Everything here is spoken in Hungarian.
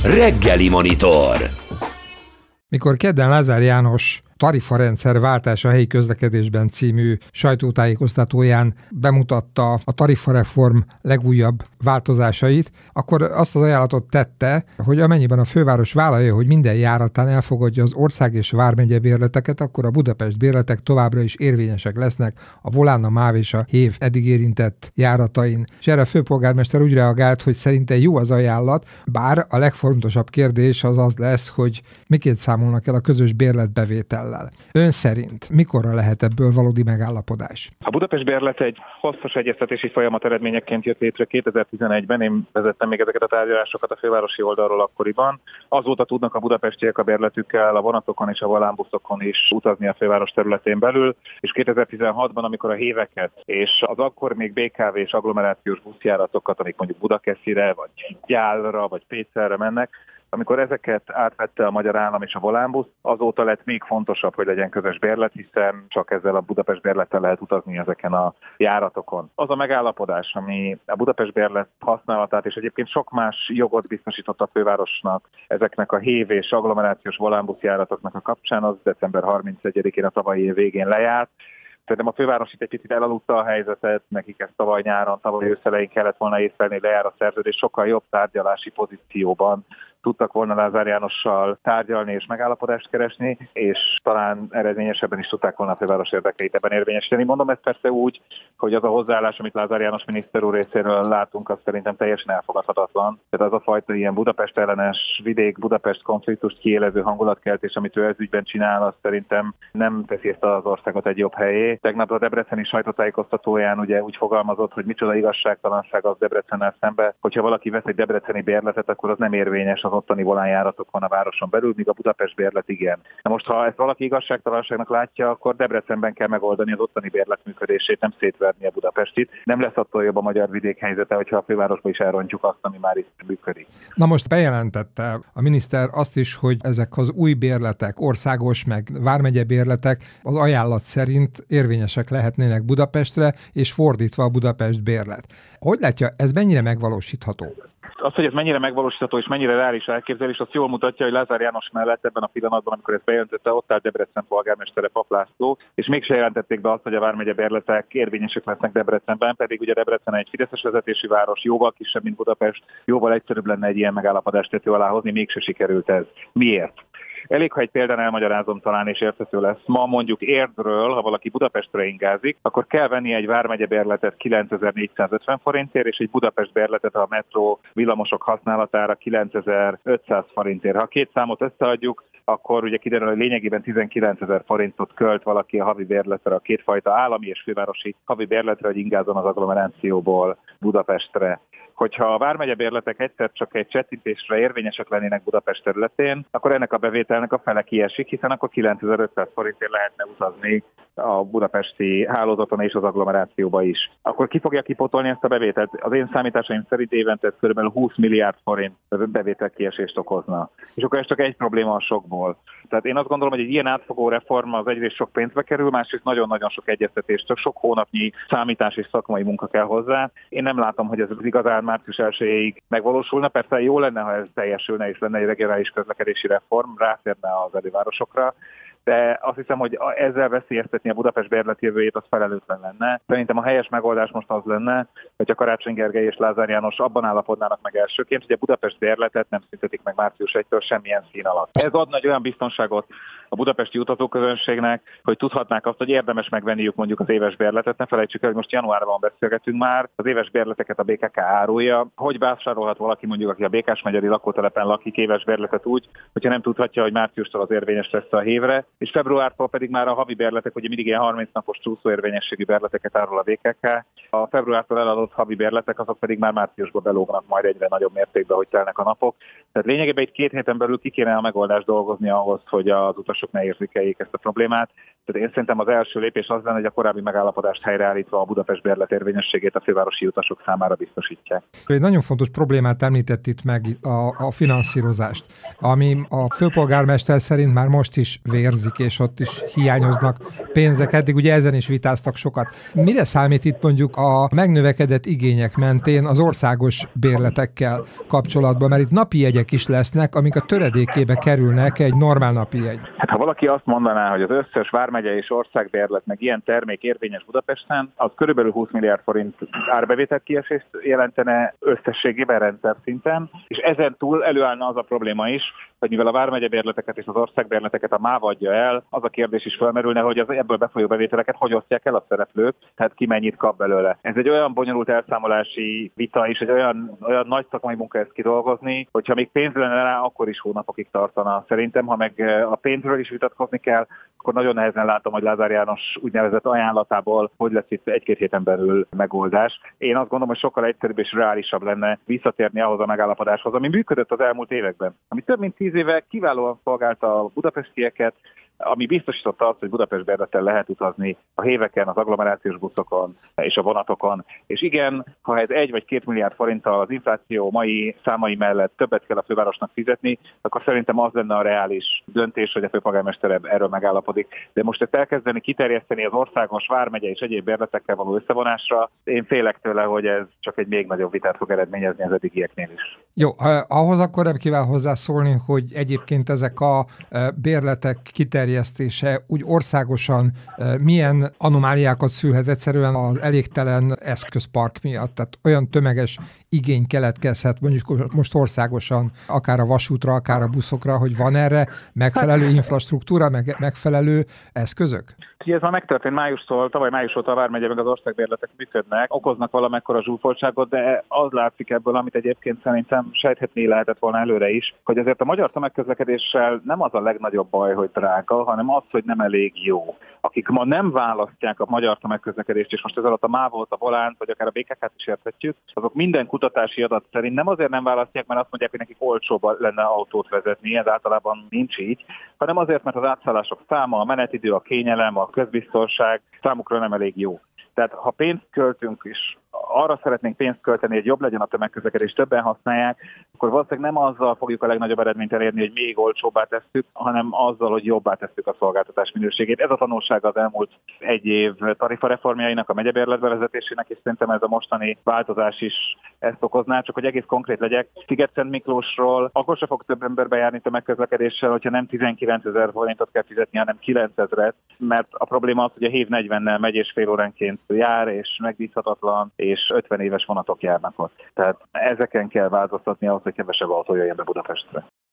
Reggeli Monitor. Mikor kedden Lázár János Tarifarendszer váltása a helyi közlekedésben című sajtótájékoztatóján bemutatta a tarifareform legújabb változásait, akkor azt az ajánlatot tette, hogy amennyiben a főváros vállalja, hogy minden járatán elfogadja az ország és vármegye bérleteket, akkor a Budapest bérletek továbbra is érvényesek lesznek a Volán, a MÁV és a Hév eddig érintett járatain. És erre a főpolgármester úgy reagált, hogy szerinte jó az ajánlat, bár a legfontosabb kérdés az lesz, hogy miként számolnak el a közös bérletbevétel. Ön szerint mikorra lehet ebből valódi megállapodás? A Budapest bérlet egy hosszas egyeztetési folyamat eredményeként jött létre 2011-ben. Én vezettem még ezeket a tárgyalásokat a fővárosi oldalról akkoriban. Azóta tudnak a budapestiek a bérletükkel a vonatokon és a volánbuszokon is utazni a főváros területén belül, és 2016-ban, amikor a héveket és az akkor még BKV és agglomerációs buszjáratokat, amik mondjuk Budakeszire, vagy Gyálra, vagy Pécelre mennek, amikor ezeket átvette a magyar állam és a volánbusz, azóta lett még fontosabb, hogy legyen közös bérlet, hiszen csak ezzel a Budapest bérlettel lehet utazni ezeken a járatokon. Az a megállapodás, ami a Budapest bérlet használatát és egyébként sok más jogot biztosított a fővárosnak ezeknek a hév és agglomerációs volánbusz járatoknak a kapcsán, az december 31-én a tavalyi év végén lejárt. Szerintem a főváros itt egy picit elaludta a helyzetet, nekik ezt tavaly nyáron, tavaly őszelején kellett volna észlelni, lejár a szerződés, sokkal jobb tárgyalási pozícióban tudtak volna Lázár Jánossal tárgyalni és megállapodást keresni, és talán eredményesebben is tudták volna a főváros érdekeit ebben érvényesíteni. Mondom ezt persze úgy, hogy az a hozzáállás, amit Lázár János miniszter úr részéről látunk, az szerintem teljesen elfogadhatatlan. Tehát az a fajta ilyen Budapest ellenes vidék-Budapest konfliktust kiélező hangulatkeltés, amit ő ez ügyben csinál, az szerintem nem teszi ezt az országot egy jobb helyé. Tegnap a debreceni sajtótájékoztatóján ugye úgy fogalmazott, hogy micsoda igazságtalanság az Debrecennel szembe, hogyha valaki vesz egy debreceni bérletet, akkor az nem érvényes az ottani volánjáratokon a városon belül, míg a Budapest bérlet igen. Na most, ha ezt valaki igazságtalanságnak látja, akkor Debrecenben kell megoldani az ottani bérlet működését, nem szétverni a budapestit. Nem lesz attól jobb a magyar vidék helyzete, hogyha a fővárosba is elrontjuk azt, ami már itt működik. Na most bejelentette a miniszter azt is, hogy ezek az új bérletek, országos meg vármegye bérletek az ajánlat szerint érvényesek lehetnének Budapestre, és fordítva a Budapest bérlet. Hogy látja, ez mennyire megvalósítható? Az, hogy ez mennyire megvalósítható és mennyire reális elképzelés, azt jól mutatja, hogy Lázár János mellett ebben a pillanatban, amikor ezt bejelentette, ott áll Debrecen polgármestere Pap László, és mégse jelentették be azt, hogy a vármegye bérletek érvényesek lesznek Debrecenben, pedig ugye Debrecen egy fideszes vezetésű város, jóval kisebb, mint Budapest, jóval egyszerűbb lenne egy ilyen megállapodást tető alá hozni, mégse sikerült ez. Miért? Elég, ha egy példán elmagyarázom talán, és érthető lesz. Ma mondjuk Érdről, ha valaki Budapestre ingázik, akkor kell venni egy vármegye bérletet 9450 forintért, és egy Budapest bérletet a metró villamosok használatára 9500 forintért. Ha a két számot összeadjuk, akkor ugye kiderül, hogy lényegében 19 000 forintot költ valaki a havi bérletre, a kétfajta állami és fővárosi havi bérletre, hogy ingázzon az agglomerációból Budapestre. Hogyha a vármegye bérletek egyszer csak egy csettintésre érvényesek lennének Budapest területén, akkor ennek a bevételnek a fele kiesik, hiszen akkor 9500 forintért lehetne utazni a budapesti hálózaton és az agglomerációba is. Akkor ki fogja kipótolni ezt a bevételt? Az én számításaim szerint évente kb. 20 milliárd forint bevételkiesést okozna. És akkor ez csak egy probléma a sokból. Tehát én azt gondolom, hogy egy ilyen átfogó reform az egyrészt sok pénzbe kerül, másrészt nagyon-nagyon sok egyeztetés, csak sok hónapnyi számítás és szakmai munka kell hozzá. Én nem látom, hogy ez igazán március 1-ig megvalósulna. Persze jó lenne, ha ez teljesülne, és lenne egy regionális közlekedési reform, ráférne az elővárosokra, de azt hiszem, hogy ezzel veszélyeztetni a Budapest bérlet jövőjét, az felelőtlen lenne. Szerintem a helyes megoldás most az lenne, hogy a Karácsony Gergely és Lázár János abban állapodnának meg elsőként, hogy a Budapest bérletet nem szüntetik meg március 1-től semmilyen szín alatt. Ez adna egy olyan biztonságot a budapesti utazóközönségnek, hogy tudhatnák azt, hogy érdemes megvenniük mondjuk az éves bérletet. Ne felejtsük el, hogy most januárban beszélgetünk már, az éves bérleteket a BKK árulja. Hogy vásárolhat valaki mondjuk, aki a Békásmegyeri lakótelepen lakik éves bérletet úgy, hogyha nem tudhatja, hogy márciustól az érvényes lesz a hévre, és februártól pedig már a havi bérletek, ugye mindig ilyen 30 napos csúszóérvényességű bérleteket árul a BKK. A februártól eladott havi bérletek, azok pedig már márciusban belógnak majd egyre nagyobb mértékben, hogy telnek a napok. Tehát lényegében egy 2 héten belül ki kéne a megoldást dolgozni ahhoz, hogy az utasok ne érzékeljék ezt a problémát. Tehát én szerintem az első lépés az lenne, hogy a korábbi megállapodást helyreállítva a Budapest bérlet érvényességét a fővárosi utasok számára biztosítják. Egy nagyon fontos problémát említett itt meg a finanszírozást, ami a főpolgármester szerint már most is vérzik, és ott is hiányoznak pénzek. Eddig ugye ezen is vitáztak sokat. Mire számít itt mondjuk a megnövekedett igények mentén az országos bérletekkel kapcsolatban? Mert itt napi jegyek jegyek is lesznek, amik a töredékébe kerülnek egy normál napi jegy. Hát ha valaki azt mondaná, hogy az összes vármegye és országbérlet meg ilyen termék érvényes Budapesten, az körülbelül 20 milliárd forint árbevételt kiesést jelentene összességében rendszer szinten, és ezen túl előállna az a probléma is, hogy mivel a vármegyebérleteket és az országbérleteket a MÁV adja el, az a kérdés is felmerülne, hogy az ebből befolyó bevételeket hogy osztják el a szereplők, tehát ki mennyit kap belőle. Ez egy olyan bonyolult elszámolási vita és egy olyan nagy szakmai munka ezt kidolgozni, hogyha még pénz lenne rá, akkor is hónapokig tartana. Szerintem, ha meg a pénzről is vitatkozni kell, akkor nagyon nehezen látom, hogy Lázár János úgynevezett ajánlatából hogy lesz itt egy-két héten belül megoldás. Én azt gondolom, hogy sokkal egyszerűbb és reálisabb lenne visszatérni ahhoz a megállapodáshoz, ami működött az elmúlt években. Ami több mint 10 éve kiválóan szolgálta a budapestieket, ami biztosította azt, hogy Budapest bérlettel lehet utazni a héveken, az agglomerációs buszokon és a vonatokon. És igen, ha ez 1 vagy 2 milliárd forinttal az infláció mai számai mellett többet kell a fővárosnak fizetni, akkor szerintem az lenne a reális döntés, hogy a főpolgármester erről megállapodik. De most ezt elkezdeni kiterjeszteni az országos, vármegye és egyéb bérletekkel való összevonásra, én félek tőle, hogy ez csak egy még nagyobb vitát fog eredményezni az eddigieknél is. Jó, ahhoz akkor nem kíván hozzászólni, hogy egyébként ezek a bérletek kiterjesztése úgy országosan milyen anomáliákat szülhet egyszerűen az elégtelen eszközpark miatt. Tehát olyan tömeges igény keletkezhet mondjuk most országosan, akár a vasútra, akár a buszokra, hogy van erre megfelelő infrastruktúra, megfelelő eszközök? Ugye ez már megtörtént tavaly május óta a vármegye meg az országbérletek működnek, okoznak valamekkora zsúfoltságot, de az látszik ebből, amit egyébként szerintem sejthetni lehetett volna előre is, hogy azért a magyar tömegközlekedéssel nem az a legnagyobb baj, hogy drága, hanem az, hogy nem elég jó. Akik ma nem választják a magyar tömegközlekedést, és most ez alatt a MÁV-ot, a Volánt, vagy akár a BKK-t is érthetjük, azok minden kutatási adat szerint nem azért nem választják, mert azt mondják, hogy nekik olcsóbb lenne autót vezetni, ez általában nincs így, hanem azért, mert az átszállások száma, a menetidő, a kényelem, a közbiztonság számukra nem elég jó. Tehát ha pénzt költünk, és arra szeretnénk pénzt költeni, hogy jobb legyen a tömegközlekedés, többen használják, akkor valószínűleg nem azzal fogjuk a legnagyobb eredményt elérni, hogy még olcsóbbá tesszük, hanem azzal, hogy jobbá tesszük a szolgáltatás minőségét. Ez a tanulsága az elmúlt egy év tarifareformjainak, a megyebérlet bevezetésének, és szerintem ez a mostani változás is ezt okozná, csak hogy egész konkrét legyek. Szigetszent Miklósról akkor se fog több ember bejárni tömegközlekedéssel, hogyha nem 19 000 forintot kell fizetni, hanem 9 000-et, mert a probléma az, hogy a hév 40-nel megy és fél óránként jár, és megbízhatatlan, és 50 éves vonatok járnak ott. Tehát ezeken kell változtatni ahhoz, hogy kevesebb autó jöjjön be Budapestre.